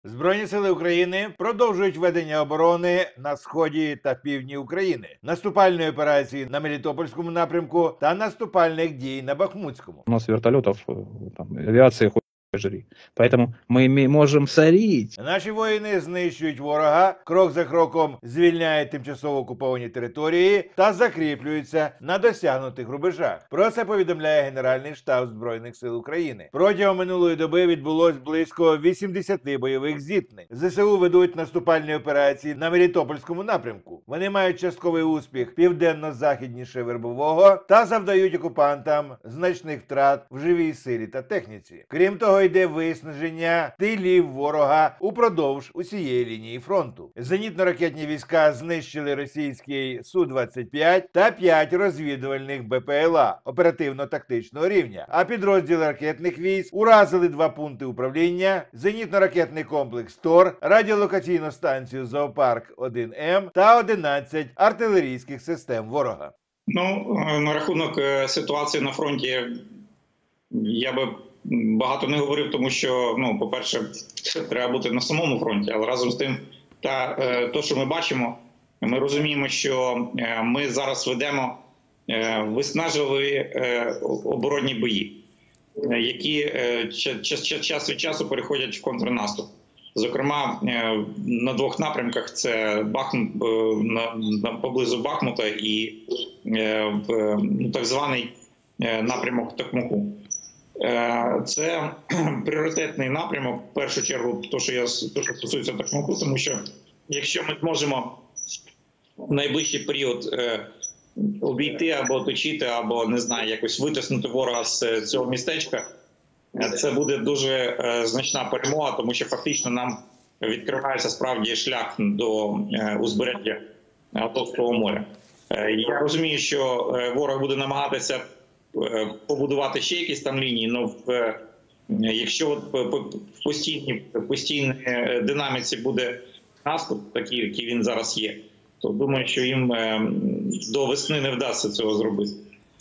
Збройні сили України продовжують ведення оборони на сході та півдні України, наступальної операції на Мелітопольському напрямку та наступальних дій на Бахмутському. У нас вертолетов, авиации хоть жри. Поэтому мы можем сорить. Наші воїни знищують ворога, крок за кроком звільняють тимчасово окуповані території та закріплюються на досягнутих рубежах. Про це повідомляє Генеральний штаб Збройних сил України. Протягом минулої доби відбулось близько 80 бойових зіткнень. ЗСУ ведуть наступальні операції на Мелітопольському напрямку. Вони мають частковий успіх південно-західніше Вербового та завдають окупантам значних втрат в живій силі та техніці. Крім того, йде виснаження тилів ворога упродовж усієї лінії фронту. Зенітно-ракетні війська знищили російський Су-25 та 5 розвідувальних БПЛА оперативно-тактичного рівня, а підрозділи ракетних військ уразили 2 пункти управління, зенітно-ракетний комплекс ТОР, радіолокаційну станцію Зоопарк-1М та 11 артилерійських систем ворога. На рахунок ситуації на фронті я би багато не говорив, тому що, по-перше, треба бути на самому фронті, але разом з тим, те, що ми бачимо, ми розуміємо, що ми зараз ведемо виснажливі оборонні бої, які час від часу переходять в контрнаступ. Зокрема, на 2 напрямках – це поблизу Бахмута і так званий напрямок Токмаку. Це пріоритетний напрямок, в першу чергу, що стосується Токмаку, тому що якщо ми зможемо в найближчий період обійти або оточити, або, не знаю, якось витиснути ворога з цього містечка, це буде дуже значна перемога, тому що фактично нам відкривається справді шлях до узбережжя Азовського моря. Я розумію, що ворог буде намагатися побудувати ще якісь там лінії, але якщо в постійній динаміці буде наступ, такий, який він зараз є, то думаю, що їм до весни не вдасться цього зробити.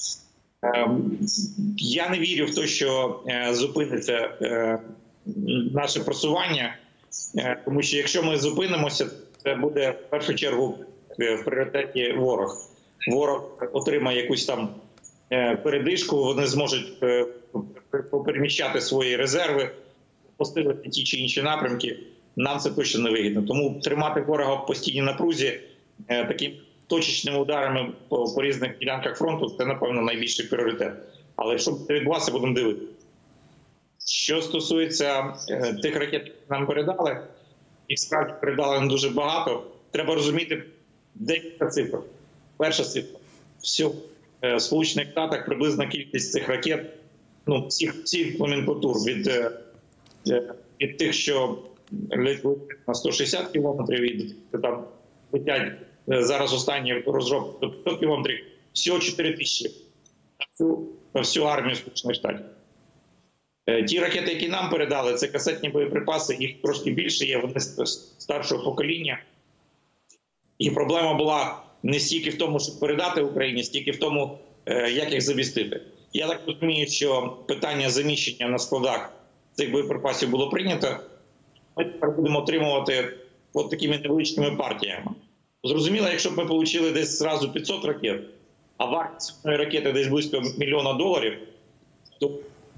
Я не вірю в те, що зупиниться наше просування, тому що якщо ми зупинимося, це буде в першу чергу в пріоритеті ворог. Ворог отримає якусь там передишку, вони зможуть попереміщати свої резерви, посилити ті чи інші напрямки. Нам це точно не вигідно. Тому тримати ворога в постійній напрузі такими точечними ударами по різних ділянках фронту – це, напевно, найбільший пріоритет. Але якщо це відбувається, будемо дивитися. Що стосується тих ракет, які нам передали, їх справді передали не дуже багато. Треба розуміти декілька цифр. Перша цифра – в Сполучених Штатах приблизна кількість цих ракет, всіх номенклатур, від тих, що летять на 160 кілометрів, і там летять зараз останні розробки до 500 кілометрів, всього 4 тисячі на всю армію Сполучених Штатів. Ті ракети, які нам передали, це касетні боєприпаси, їх трошки більше є, вони старшого покоління. І проблема була не стільки в тому, щоб передати Україні, стільки в тому, як їх замістити. Я так розумію, що питання заміщення на складах цих боєприпасів було прийнято. Ми тепер будемо отримувати от такими невеличкими партіями. Зрозуміло, якщо б ми отримали десь зразу 500 ракет, а вартість одної ракети десь близько $1 мільйона, то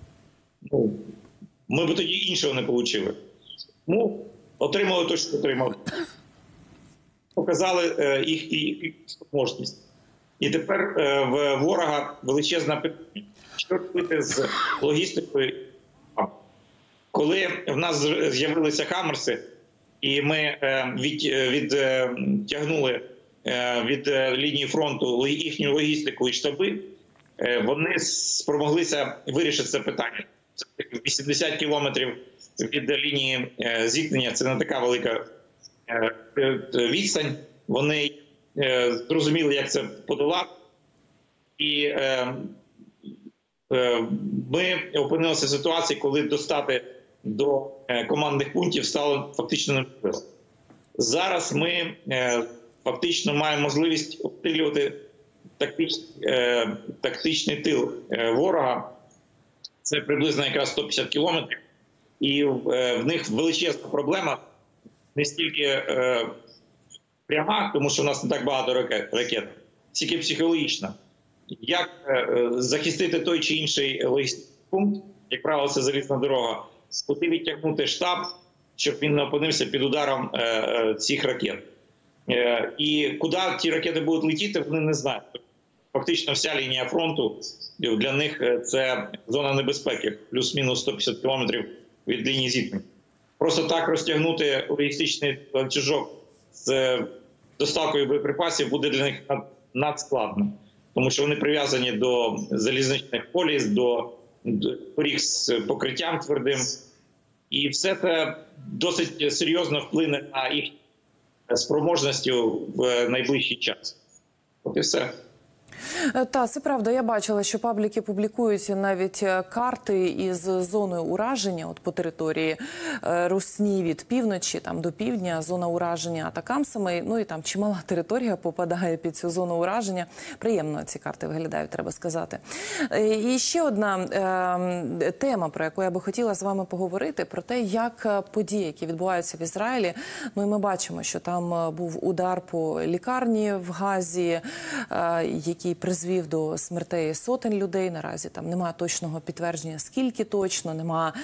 ми б тоді іншого не отримали. Отримали те, що отримали. Показали їх можливість. І тепер в ворога величезна питання. Що робити з логістикою? Коли в нас з'явилися «Хаммерси», і ми відтягнули від лінії фронту їхню логістику і штаби, вони спромоглися вирішити це питання. Це 80 кілометрів від лінії зіткнення, це не така велика відстань. Вони зрозуміли, як це подолати. І ми опинилися в ситуації, коли достати до командних пунктів стало фактично неможливо. Зараз ми фактично маємо можливість обстрілювати тактичний тил ворога. Це приблизно якраз 150 кілометрів. І в них величезна проблема не стільки пряма, тому що у нас не так багато ракет, стільки психологічна. Як захистити той чи інший логістичний пункт, як правило, це залізна дорога, куди відтягнути штаб, щоб він не опинився під ударом цих ракет. І куди ті ракети будуть летіти, вони не знають. Фактично вся лінія фронту для них це зона небезпеки, плюс-мінус 150 кілометрів від лінії зіткнення. Просто так розтягнути логістичний ланцюжок з доставкою боєприпасів буде для них надскладно. Тому що вони прив'язані до залізничних поліс, до доріг з покриттям твердим. І все це досить серйозно вплине на їх спроможності в найближчий час. От і все. Так, це правда. Я бачила, що пабліки публікують навіть карти із зоною ураження от по території Русні від півночі там до півдня, зона ураження атакамсами. Ну і там чимала територія попадає під цю зону ураження. Приємно ці карти виглядають, треба сказати. І ще одна тема, про яку я би хотіла з вами поговорити, про те, як події, які відбуваються в Ізраїлі. Ну і ми бачимо, що там був удар по лікарні в Газі, який призвів до смертей сотень людей. Наразі там немає точного підтвердження, скільки точно, немає.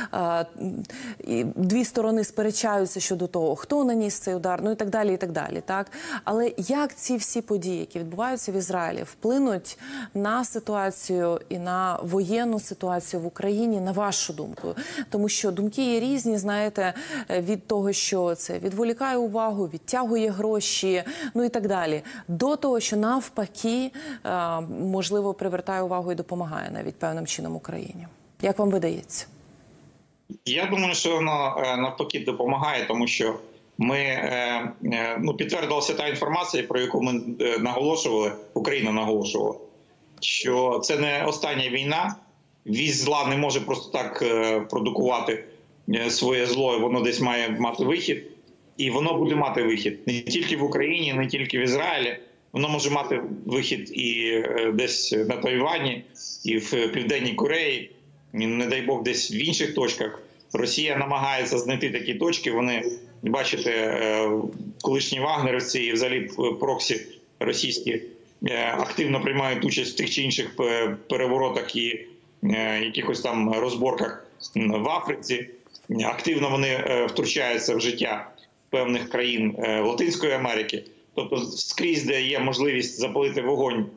Дві сторони сперечаються щодо того, хто наніс цей удар, ну і так далі, і так далі. Так? Але як ці всі події, які відбуваються в Ізраїлі, вплинуть на ситуацію і на воєнну ситуацію в Україні, на вашу думку? Тому що думки є різні, знаєте, від того, що це відволікає увагу, відтягує гроші, ну і так далі, до того, що навпаки, можливо, привертає увагу і допомагає навіть певним чином Україні. Як вам видається? Я думаю, що воно навпаки допомагає, тому що ми підтвердилася та інформація, про яку ми наголошували, Україна наголошувала, що це не остання війна, вісь зла не може просто так продукувати своє зло, воно десь має мати вихід, і воно буде мати вихід не тільки в Україні, не тільки в Ізраїлі. Воно може мати вихід і десь на Тайвані, і в Південній Кореї, і, не дай Бог, десь в інших точках. Росія намагається знайти такі точки. Вони, бачите, колишні вагнерівці і взагалі проксі російські активно приймають участь в тих чи інших переворотах і якихось там розборках в Африці. Активно вони втручаються в життя певних країн Латинської Америки. Тобто скрізь, де є можливість запалити вогонь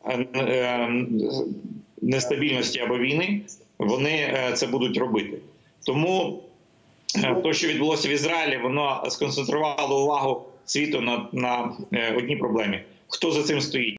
нестабільності або війни, вони це будуть робити. Тому те, що відбулося в Ізраїлі, воно сконцентрувало увагу світу на одній проблемі. Хто за цим стоїть?